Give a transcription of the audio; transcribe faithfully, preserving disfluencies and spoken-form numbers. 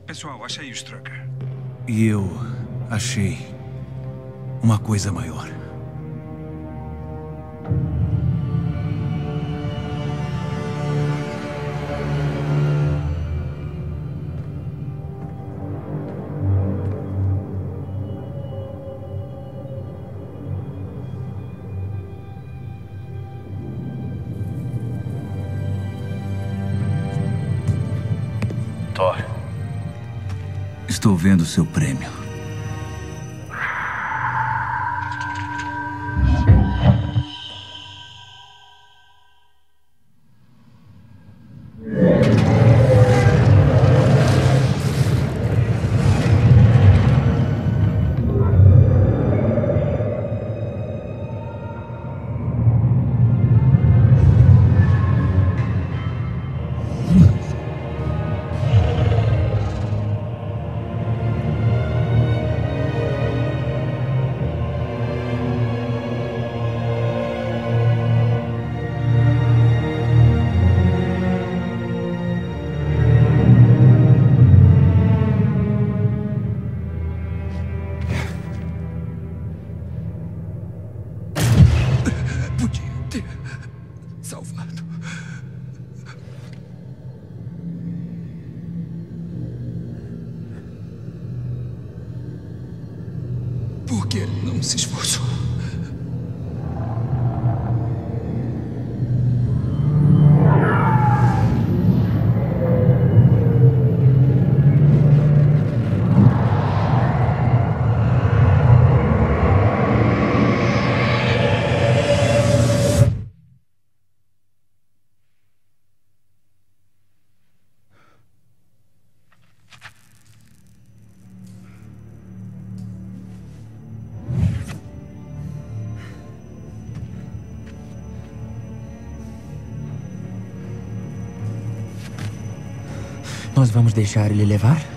Pessoal, achei o Strucker. E eu achei uma coisa maior. Thor. Estou vendo seu prêmio. Podia ter salvado. Por que ele não se esforçou? Nós vamos deixar ele levar?